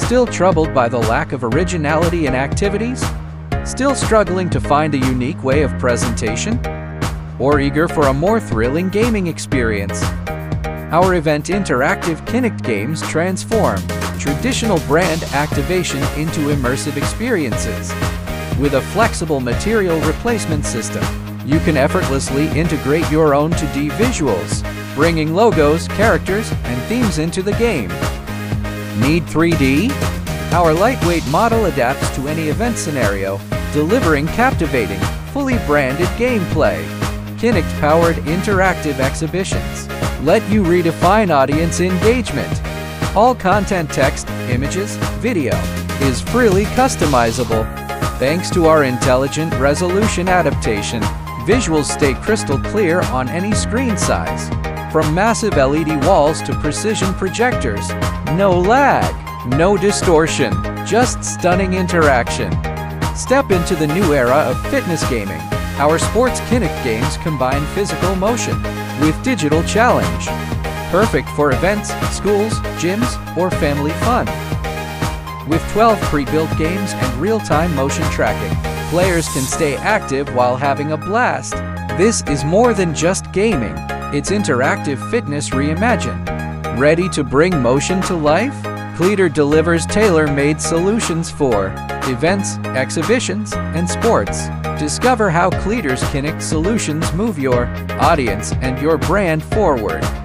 Still troubled by the lack of originality in activities? Still struggling to find a unique way of presentation? Or eager for a more thrilling gaming experience? Our event interactive Kinect games transform traditional brand activation into immersive experiences. With a flexible material replacement system, you can effortlessly integrate your own 2D visuals, bringing logos, characters, and themes into the game. Need 3D? Our lightweight model adapts to any event scenario, delivering captivating, fully branded gameplay. Kinect-powered interactive exhibitions let you redefine audience engagement. All content, text, images, video is freely customizable. Thanks to our intelligent resolution adaptation, visuals stay crystal clear on any screen size. From massive LED walls to precision projectors, no lag, no distortion, just stunning interaction. Step into the new era of fitness gaming. Our sports Kinect games combine physical motion with digital challenge. Perfect for events, schools, gyms, or family fun. With 12 pre-built games and real-time motion tracking, players can stay active while having a blast. This is more than just gaming. It's interactive fitness reimagined. Ready to bring motion to life? Cleater delivers tailor-made solutions for events, exhibitions, and sports. Discover how Cleater's Kinect solutions move your audience and your brand forward.